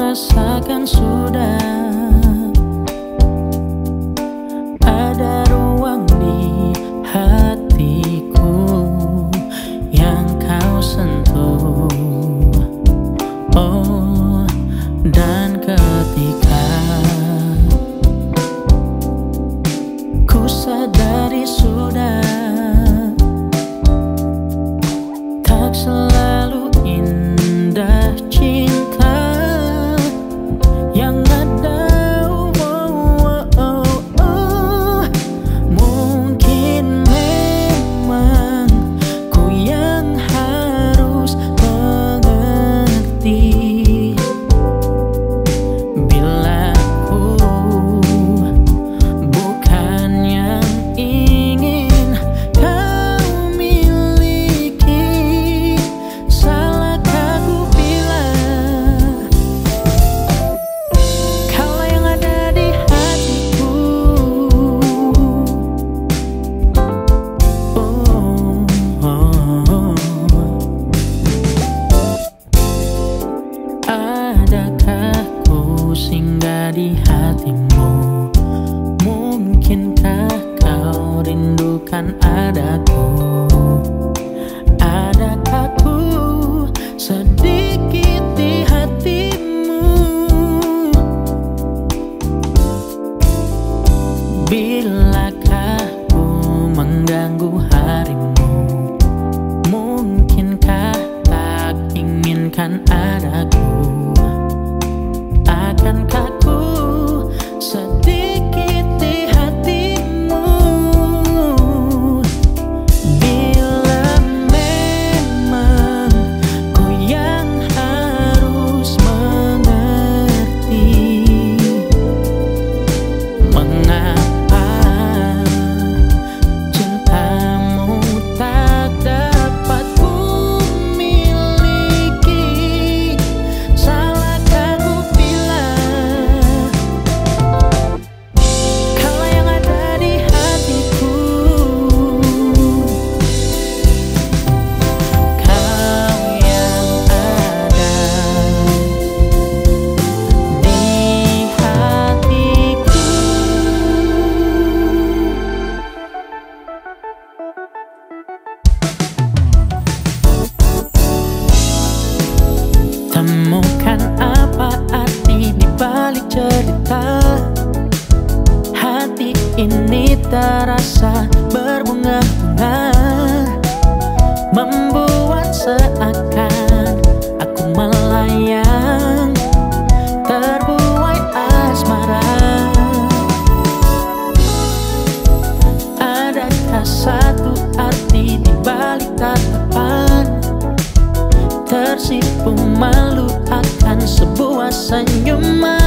rasakan sudah ada ruang di hatiku yang kau sentuh. Oh, dan ketika ku sadari sudah tak selalu indah cinta yang ada. Mungkin memang ku yang harus mengerti bila ku bukan yang ingin kau miliki. Salahkah ku bila kaulah yang ada di hatiku. Adakah ku singgah di hatimu? Mungkinkah kau rindukan adaku? Adakah ku sedikit di hatimu? Bilakah ku mengganggu harimu? Mungkinkah tak inginkan adaku? Akankah ku sedikit di hatimu? Bila memang ku yang harus mengerti, mengapa cintamu tak dapat ku miliki? Salahkah ku bila kaulah yang ada di hatiku? Kau yang ada di hatiku. Temukan apa arti di balik cerita. Hati ini terasa berbunga-bunga, membuat seakan aku melayang, terbuai asmara. Adakah satu arti di balik tatapan? Tersipu malu akan sebuah senyuman.